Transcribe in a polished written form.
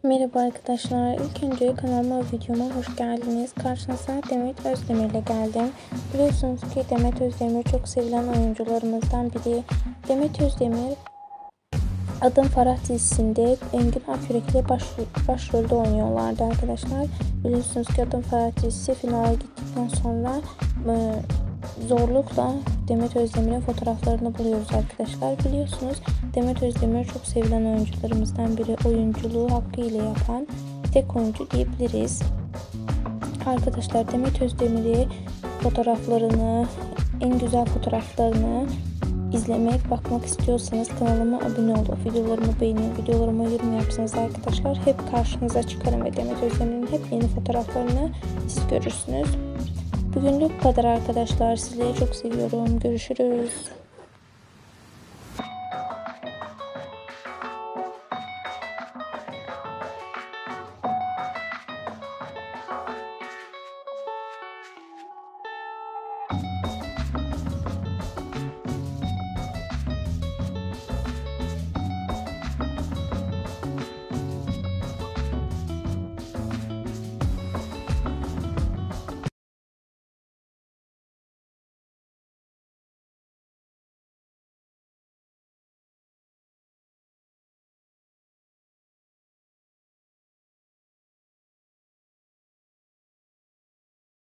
Merhaba arkadaşlar. İlk önce kanalıma videoma hoş geldiniz. Karşınıza Demet Özdemir ile geldim. Biliyorsunuz ki Demet Özdemir çok sevilen oyuncularımızdan biri. Demet Özdemir Adım Farah dizisinde Engin Akyürek ile başrolde oynuyorlardı arkadaşlar. Biliyorsunuz ki Adım Farah dizisi finale gittikten sonra zorlukla Demet Özdemir'in fotoğraflarını buluyoruz arkadaşlar. Biliyorsunuz Demet Özdemir çok sevilen oyuncularımızdan biri. Oyunculuğu hakkıyla yapan tek oyuncu diyebiliriz. Arkadaşlar Demet Özdemir'i fotoğraflarını, en güzel fotoğraflarını bakmak istiyorsanız kanalıma abone olup videolarımı beğenin, videolarıma yorum yapsanız arkadaşlar hep karşınıza çıkarım ve Demet Özdemir'in hep yeni fotoğraflarını siz görürsünüz. Bugünlük bu kadar arkadaşlar. Sizleri çok seviyorum. Görüşürüz.